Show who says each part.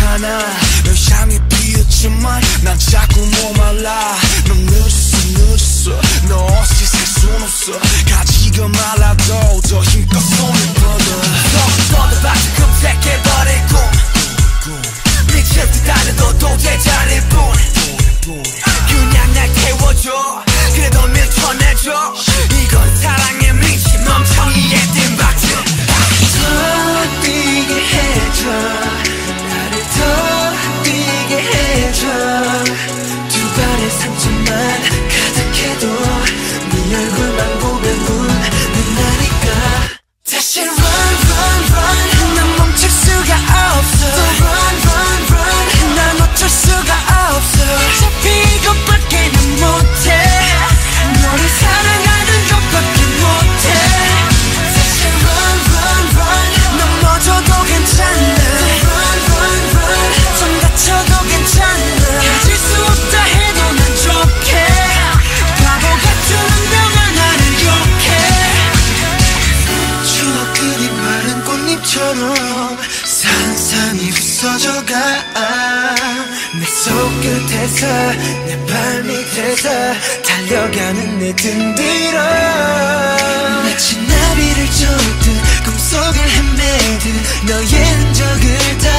Speaker 1: 않아. 널 향해 피었지만 난 자꾸 목말라. 넌 늦었어 너 없이 살 순 없어. 가지가 말라도 더 힘껏 손을 뻗어. 뻗어봤자 금색해버릴 꿈. 미칠 듯 달려도 도대체 않을 뿐. 그냥 날 태워줘. 그래도 밀쳐내줘. 이건 사랑에 미친 멍청이의 뜸박질. 더 뛰게 해줘. 나를 더 뛰게 해줘. 두 발의 상처만 가득해도 네 얼굴만 보면 웃는 나니까. 다시 run run run. 난 멈출 수가 없어. 또 run run run. 난 놓칠 수가 없어. 어차피 이것밖에는 못해. 너를 사랑하는 것밖에 못해. 다시 run run run. 넘어져도 괜찮아. run run run. 좀 다쳐도 괜찮아. 가질 수 없다 해도 난 좋게. 바보 같은 운명아 나를 욕해. 추억들이 마른 꽃잎처럼 산산이 부서져가. 내 손끝에서 내 발밑에서 달려가는 내 등 뒤로 마치 나비를 쫓듯 꿈속을 헤매듯 너의 흔적을 다